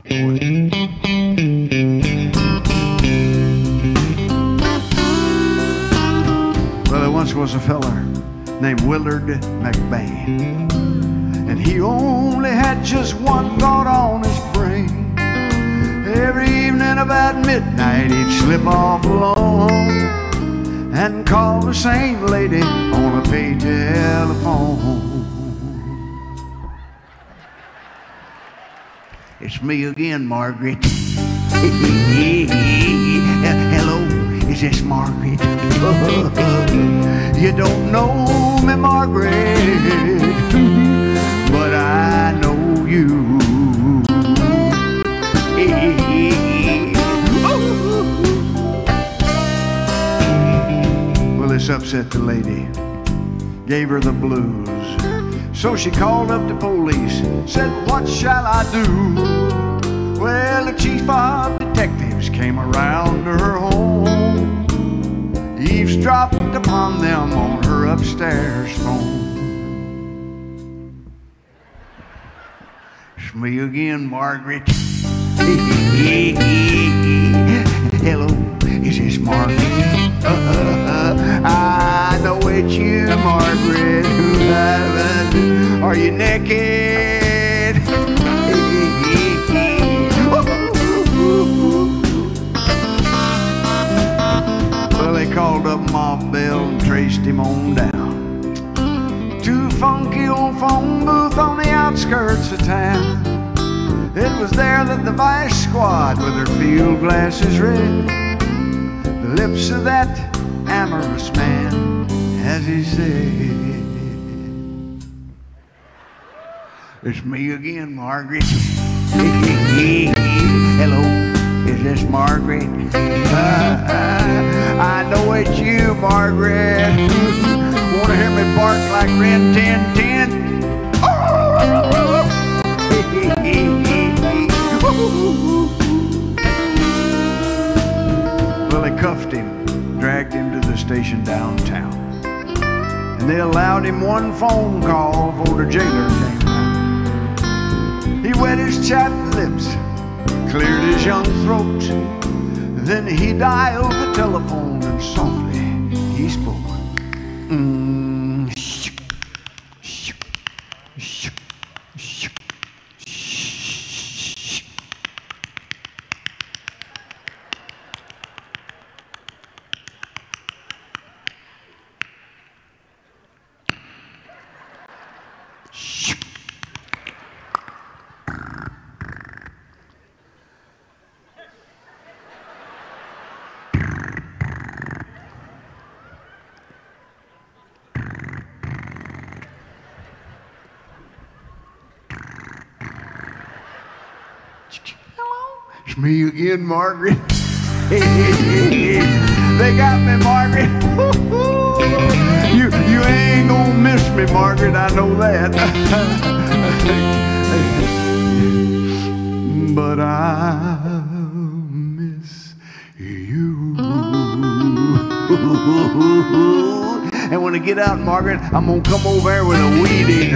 Well, there once was a feller named Willard McBain, and he only had just one thought on his brain. Every evening about midnight he'd slip off alone and call the same lady on a paid telephone. It's me again, Margaret. Hello, is this Margaret? You don't know me, Margaret, but I know you. Well, this upset the lady, gave her the blues. So she called up the police, said, what shall I do? Well, the chief of detectives came around to her home, eavesdropped upon them on her upstairs phone. It's me again, Margaret. Hello, is this Margaret? I know it's you, Margaret. Are you naked? Well, they called up Ma Bell and traced him on down to a funky old phone booth on the outskirts of town. It was there that the vice squad, with their field glasses red, the lips of that amorous man, as he said, it's me again, Margaret. Hello, is this Margaret? I know it's you, Margaret. Wanna hear me bark like Ren 1010? Well, they cuffed him, dragged him to the station downtown, and they allowed him one phone call before the jailer came around. He wet his chapped lips, cleared his young throat, then he dialed the telephone and softly he spoke. It's me again, Margaret. They got me, Margaret. You ain't gonna miss me, Margaret, I know that. But I miss you. And when I get out, Margaret, I'm gonna come over there with a weed eater.